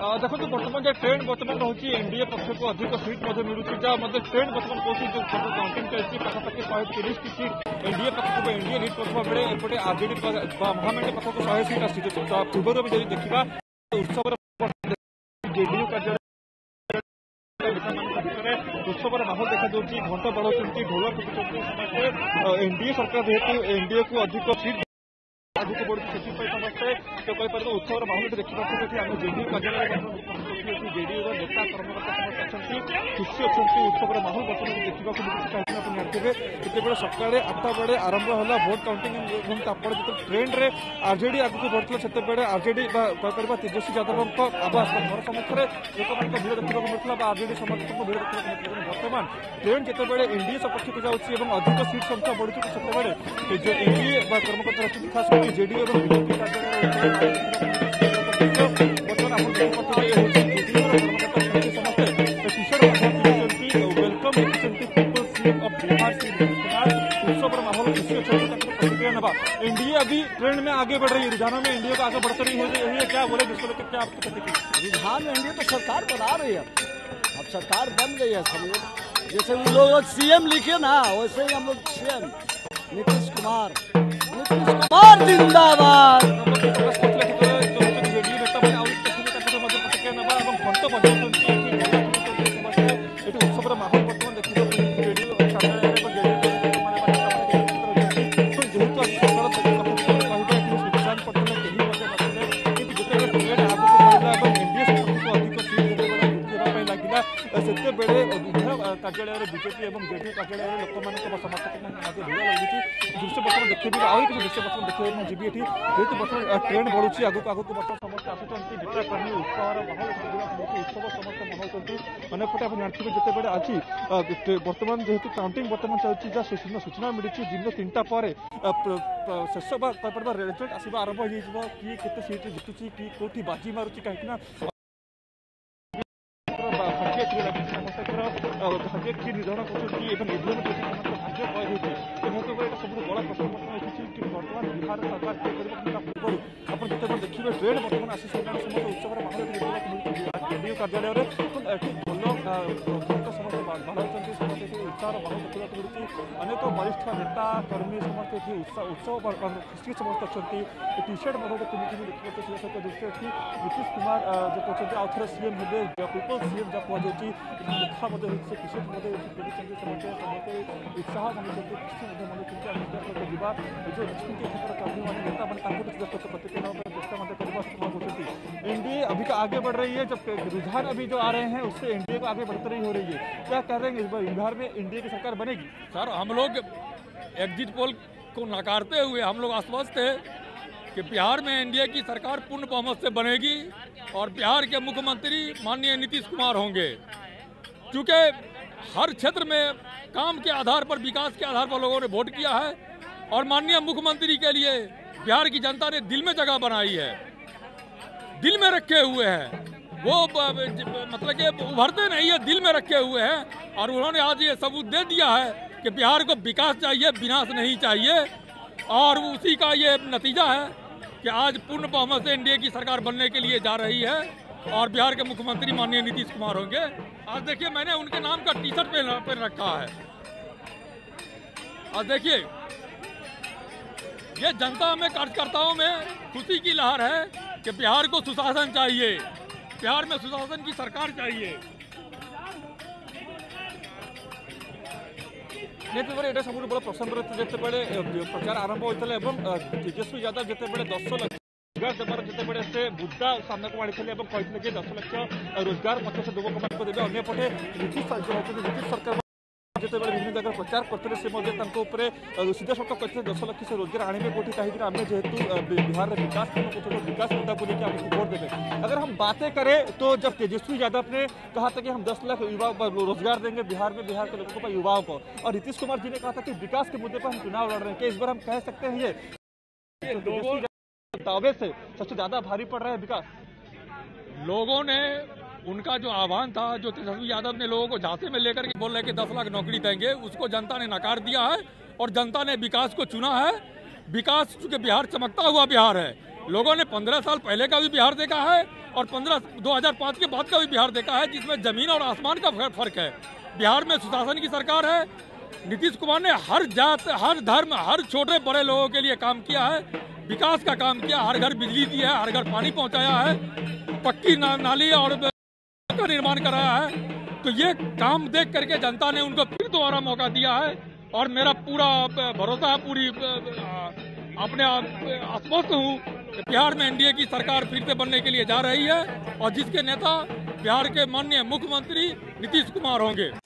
देखो बर्तमान जो ट्रेंड बर्तमान रही एनडीए पक्ष को अधिक सीट मिलूँ जहाँ ट्रेंड बर्तमान कौन जो काउंटिंग चलती पाखापाखि 130 की सीट एनडीए पक्ष को एनडीए लीड करता बेले एपटे आरजेडी महामेंट पाखक 100 सीट आसी पूर्व भी जब देखा उत्सव जेडीयू कार्यालय उत्सव माहौल देखा घंट बढ़ाऊँ ढोल पिटुंट समस्ते एनडीए सरकार जेहेतु एनडीए को अधिक सीट आगे बढ़ुଛି ସେଥିପାଇଁ ସମସ୍ତେ କହିପାରିବା उत्सव माहौल देखा आम जेडीयू कार्यालय जेडीयू नेता कर्मकर्ता समस्त अच्छा खुशी अच्छा उत्सव माहौल बर्तमान देखा मिलूँ जितेबाला सका 8टा बेले आरंभ है भोट काउंटिंग और जो ट्रेंड में आरजेडी आगे बढ़ता से आरजेडी कहीपर तेजस्वी यादव आवास घर सम्मुखें लोक भिड़ देखा मिलता आरजेडी समर्थक भिड़ देखा मिलता बर्तमान ट्रेंड जितेबाला एनडीए सपक्ष को जाऊँगी अधिक सीट संख्या बढ़ुची से एनडीए कर्मकर्ता रखी खास जेडीयू और बीजेपी उत्सव माहौल खुशी प्रतिक्रिया नवा एनडीए अभी ट्रेंड में आगे बढ़ रही है रुझानों में एनडीए को आगे बढ़ती रही है क्या बोले जिसको लेकर क्या आपकी प्रतिक्रिया रुझान में एनडीए तो सरकार बना रही है अब सरकार बन गई है सब जैसे वो लोग सीएम लिखे ना वैसे ही हम लोग सीएम नीतीश कुमार जिंदाबाद उत्सव माहौल बर्तमान देखा बेले उभय कार्यालय बीजेपी और जेडीयू कार्यालय लोक समर्थक भिड़ लगी दृश्य बर्तमान देखिए आउ किसी दृश्य बर्तमान देखिए जीवी ये जेहतु बर्तमान ट्रेंड बढ़ुची आगक आगक बर्तमान समस्त आसुच्च नेताकर्मी उत्साह माहौल उत्सव समस्त माहौल करती अंपटे आप जानते जितेबाला आज बर्तमान जेहतु काउंटिंग बर्तमान चलती जहाँ सूचना मिली दिन 3टा पर शेष कहीपर रिजल्ट आसवा आरंभ हो किए के सीट जितुची कि कौटी बाजी मारुची कहीं भाग्य किए निर्धारण कर भाग्य कही सब बड़ा प्रश्न बर्तमान कि बर्तमान बिहार सरकार किए पूर्व आप जिते देखिए ट्रेंड बर्तमान आसी सारे समस्त उत्सव माहौल देखा जेडीयू कार्यालय में भल समस्त बाढ़ समस्त उत्साह माहौल देखा मिलूँ अनेक वरिष्ठ नेता कर्मी समस्त उत्सव खुशी समस्त अच्छा टी सर्ट पिंधि देखा सहित दृश्य अच्छी नीतीश कुमार जो कहते आउ थे सीएम हे पिपल सीएम जहाँ कहुच्छी देखा से खुशी समस्त उत्साह मनुष्य खुशी मनुष्य जा जो कर्मी मान नेता प्रतिक्रिया चेष्टा एनडीए अभी आगे बढ़ रही है जब रुझान अभी जो आ रहे हैं उससे एनडीए को आगे बढ़ती रही हो रही है क्या कह रहे हैं इस बार बिहार में एनडीए की सरकार बनेगी? सर हम लोग एग्जिट पोल को नकारते हुए हम लोग आश्वस्त है कि बिहार में एनडीए की सरकार पूर्ण बहुमत से बनेगी और बिहार के मुख्यमंत्री माननीय नीतीश कुमार होंगे क्योंकि हर क्षेत्र में काम के आधार पर विकास के आधार पर लोगों ने वोट किया है और माननीय मुख्यमंत्री के लिए बिहार की जनता ने दिल में जगह बनाई है, दिल में रखे हुए हैं वो मतलब कि उभरते नहीं है, दिल में रखे हुए हैं और उन्होंने आज ये सबूत दे दिया है कि बिहार को विकास चाहिए, विनाश नहीं चाहिए और उसी का ये नतीजा है कि आज पूर्ण बहुमत से एनडीए की सरकार बनने के लिए जा रही है और बिहार के मुख्यमंत्री माननीय नीतीश कुमार होंगे। आज देखिए मैंने उनके नाम का टी शर्ट पहन रखा है। आज देखिए ये जनता में कार्यकर्ताओं में खुशी की लहर है कि बिहार को सुशासन चाहिए, बिहार में सुशासन की सरकार चाहिए। ये सब बड़ा प्रसंग जिते प्रचार आरंभ होता है तेजस्वी यादव जिते 10 लाख रोजगार देवर जिते से मुद्दा सामना को आनी कहते कि 10 लाख रोजगार से युवक को देवे अंपटे नीतीश सरकार जिते विभिन्न जगह प्रचार करते सीधा सड़क कहते 10 लाख से रोजगार आने कौटी कहीं आम जेहेतु बिहार में विकास विकास मुद्दा को लेकर आपको वोट देवे। अगर हम बातें करें तो जब तेजस्वी यादव ने कहा था कि हम 10 लाख युवा रोजगार देंगे बिहार में, बिहार के लोगों को युवाओं को, और नीतीश कुमार जी ने कहा था कि विकास के मुद्दे पर हम चुनाव लड़ रहे हैं, कि इस बार हम कह सकते हैं ये दावे से सबसे ज्यादा भारी पड़ रहा है विकास? लोगों ने उनका जो आह्वान था, जो तेजस्वी यादव ने लोगों को झांसे में लेकर के बोल रहे कि 10 लाख नौकरी देंगे, उसको जनता ने नकार दिया है और जनता ने विकास को चुना है। विकास चूंकि बिहार चमकता हुआ बिहार है, लोगों ने 15 साल पहले का भी बिहार देखा है और 2005 के बाद का भी बिहार देखा है, जिसमें जमीन और आसमान का फर्क है। बिहार में सुशासन की सरकार है। नीतीश कुमार ने हर जात, हर धर्म, हर छोटे बड़े लोगों के लिए काम किया है, विकास का काम किया, हर घर बिजली दी है, हर घर पानी पहुंचाया है, पक्की नाली और का निर्माण कराया है। तो ये काम देख करके जनता ने उनको फिर दोबारा मौका दिया है और मेरा पूरा भरोसा है, पूरी अपने आश्वस्त हूँ कि बिहार में एनडीए की सरकार फिर से बनने के लिए जा रही है और जिसके नेता बिहार के माननीय मुख्यमंत्री नीतीश कुमार होंगे।